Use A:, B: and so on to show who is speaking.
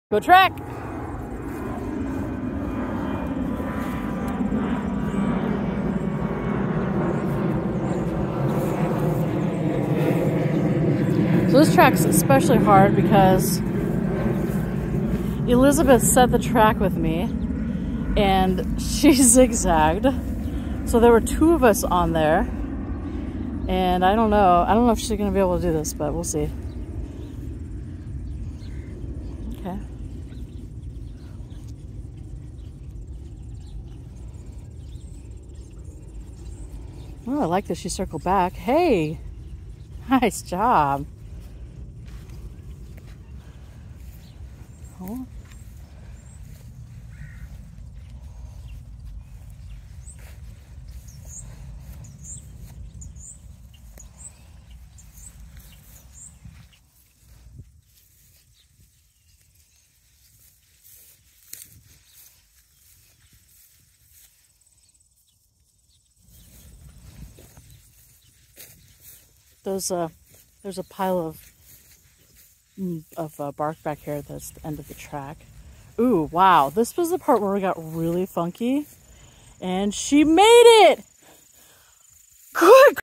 A: Go track! So this track's especially hard because Elizabeth set the track with me and she zigzagged. So there were two of us on there. And I don't know if she's gonna be able to do this, but we'll see. Okay. Oh, I like that she circled back. Hey, nice job. Oh. There's a pile of bark back here. That's the end of the track. Ooh, wow! This was the part where we got really funky, and she made it. Good.